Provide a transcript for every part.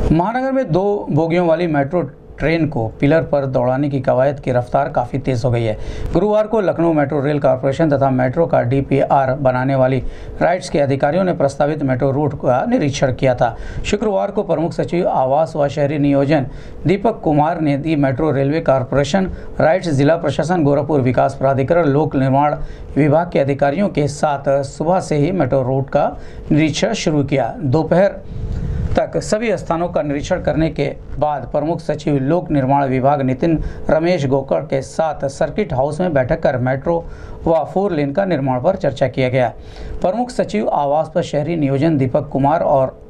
महानगर में 2 बोगियों वाली मेट्रो ट्रेन को पिलर पर दौड़ाने की कवायद की रफ्तार काफ़ी तेज़ हो गई है। गुरुवार को लखनऊ मेट्रो रेल कॉरपोरेशन तथा मेट्रो का डीपीआर बनाने वाली राइट्स के अधिकारियों ने प्रस्तावित मेट्रो रूट का निरीक्षण किया था। शुक्रवार को प्रमुख सचिव आवास व शहरी नियोजन दीपक कुमार ने दी मेट्रो रेलवे कॉरपोरेशन राइट्स, जिला प्रशासन, गोरखपुर विकास प्राधिकरण, लोक निर्माण विभाग के अधिकारियों के साथ सुबह से ही मेट्रो रूट का निरीक्षण शुरू किया। दोपहर तक सभी स्थानों का निरीक्षण करने के बाद प्रमुख सचिव लोक निर्माण विभाग नितिन रमेश गोकड़ के साथ सर्किट हाउस में बैठक कर मेट्रो व 4 लेन का निर्माण पर चर्चा किया गया। प्रमुख सचिव आवास व शहरी नियोजन दीपक कुमार और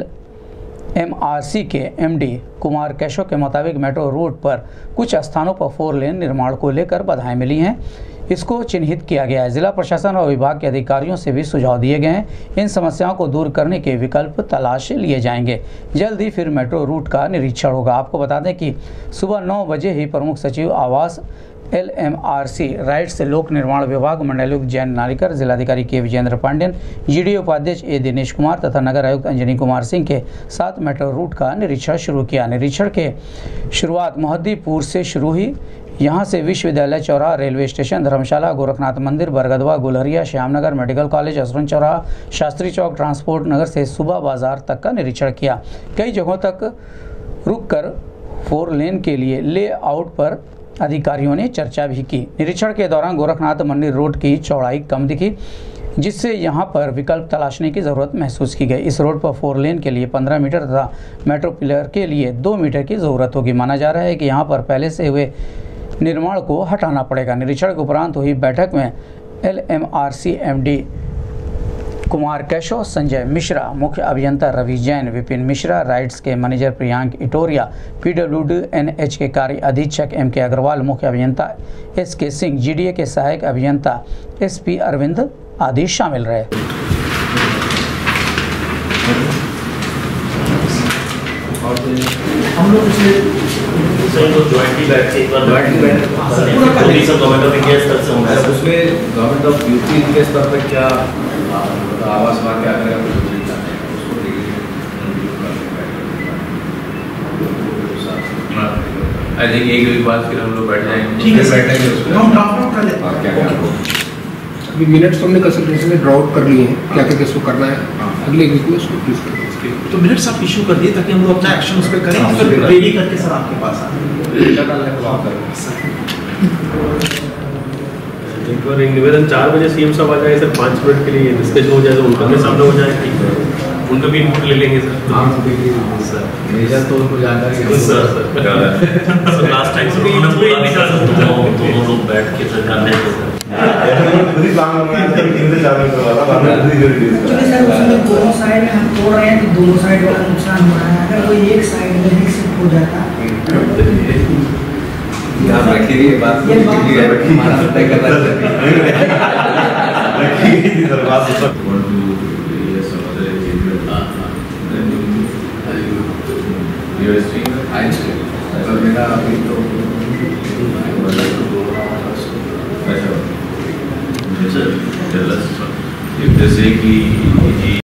LMRC के MD कुमार कैशो के मुताबिक मेट्रो रूट पर कुछ स्थानों पर 4 लेन निर्माण को लेकर बाधाएं मिली हैं, इसको चिन्हित किया गया है। जिला प्रशासन और विभाग के अधिकारियों से भी सुझाव दिए गए हैं। इन समस्याओं को दूर करने के विकल्प तलाश लिए जाएंगे। जल्द ही फिर मेट्रो रूट का निरीक्षण होगा। आपको बता दें कि सुबह 9 बजे ही प्रमुख सचिव आवास, LMRC राइट्स, लोक निर्माण विभाग, मंडलायुक्त जैन नालिकर, जिलाधिकारी के विजेंद्र पांडेन, GDO उपाध्यक्ष A दिनेश कुमार तथा नगर आयुक्त अंजनी कुमार सिंह के साथ मेट्रो रूट का निरीक्षण शुरू किया। निरीक्षण के शुरुआत मोहद्दीपुर से शुरू हुई। यहाँ से विश्वविद्यालय चौराहा, रेलवे स्टेशन, धर्मशाला, गोरखनाथ मंदिर, बरगदवा, गुलहरिया, श्यामनगर, मेडिकल कॉलेज, असुरन चौराहा, शास्त्री चौक, ट्रांसपोर्ट नगर से सुबह बाजार तक का निरीक्षण किया। कई जगहों तक रुककर 4 लेन के लिए लेआउट पर अधिकारियों ने चर्चा भी की। निरीक्षण के दौरान गोरखनाथ मंदिर रोड की चौड़ाई कम दिखी, जिससे यहां पर विकल्प तलाशने की ज़रूरत महसूस की गई। इस रोड पर 4 लेन के लिए 15 मीटर तथा मेट्रो पिलर के लिए 2 मीटर की ज़रूरत होगी। माना जा रहा है कि यहां पर पहले से हुए निर्माण को हटाना पड़ेगा। निरीक्षण के उपरांत हुई बैठक में LMRC MD कुमार कैशो, संजय मिश्रा, मुख्य अभियंता रवि जैन, विपिन मिश्रा, राइट्स के manager Priyank Itoria, PWD NH के कार्य अधीक्षक MK अग्रवाल, मुख्य अभियंता SK सिंह, GDA के सहायक अभियंता SP अरविंद आदि शामिल रहे। हम लोग जॉइंटली बैठ के एक बार गवर्नमेंट ऑफ इंडिया स्तर से होंगे, उसमें गवर्नमेंट ऑफ यूपी के स्तर पर क्या आवास विभाग क्या करेगा, आई थिंक एक बार फिर हम लोग बैठ जाएंगे। ठीक है, बैठेंगे उसमें हम ड्राफ्ट आउट कर लेते हैं। क्या अभी मिनट्स तो हमने कंसल्टेशन में ड्रा आउट कर लिए हैं, क्या क्या किसको करना है। अगले वीक में उसको प्लीज करें। तो मिनट्स आप इशू कर दिए ताकि हम लोग अपना एक्शन उस पर करें और फिर रेडी करके सर आपके पास एक बार एक निवेदन 4 बजे CM साहब आ जाए सर, 5 मिनट के लिए डिस्कशन हो जाए तो उनका भी सामने हो जाए, ठीक है, उनका भी इनपुट ले लेंगे सर। मेजर तो उनको जानकारी है सर लास्ट टाइम से उन्होंने बोला दोनों लोग बैठ के सर करने को सर पूरी काम में टीम से चालू करवा था उसमें दोनों साइड में हम तोड़ रहे हैं कि दोनों साइड का नुकसान हो रहा है। अगर कोई एक साइड में ही शिफ्ट हो जाता आप रखिए ये बात हमारा तय कर मेरा अभी तो जैसे कि